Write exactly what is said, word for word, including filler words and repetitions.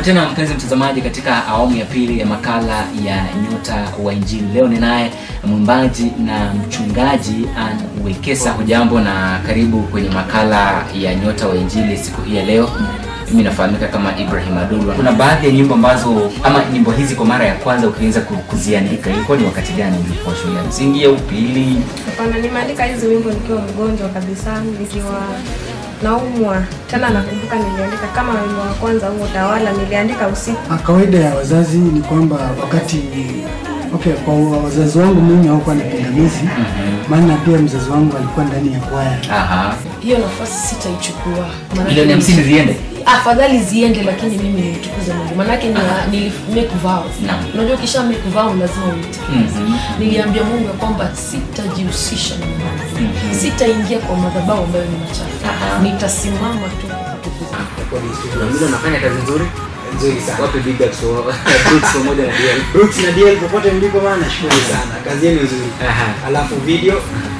tena mpenzi mtazamaji katika awamu ya pili ya makala ya Nyota wa Injili. Leo ninaye mwimbaji na mchungaji Ann Wekesa. Hujambo na karibu kwenye makala ya Nyota wa Injili siku hii ya leo. Mimi nafahamika kama Ibrahim Adulwa. Kuna baadhi ya nyimbo ambazo ama nyimbo hizi kwa mara ya kwanza ukianza kuziandika ilikuwa ni wakati gani ulipokuwa shule ya msingi au upili? Hapana, nimeandika hizo wimbo nikiwa mgonjwa kabisa, nikiwa naumwa. Tena nakumbuka niliandika kama wimbo wa kwanza huo Tawala, niliandika usiku. Kawaida ya wazazi ni kwamba wakati okay, kwa wazazi wangu mimi hawakuwa na pingamizi, maana mm -hmm. pia mzazi wangu alikuwa ndani ya kwaya. Aha. Hiyo nafasi sitaichukua. Ile ni msingi ziende. Afadhali ziende, lakini mimi nilitukuza Mungu. Maana yake ni make vow. Unajua kisha make vow lazima uite. Mm -hmm. Niliambia Mungu kwamba sitajihusisha na mambo. Mm -hmm. Sitaingia kwa madhabahu ambayo ni machafu. Nitasimama tu kutukuza. Kwa nini unafanya kazi nzuri? Nzuri sana. Wapi big ups for Brooks pamoja na D L. Brooks na D L popote mlipo bana, shukrani sana. Kazi yenu nzuri. Aha. Alafu video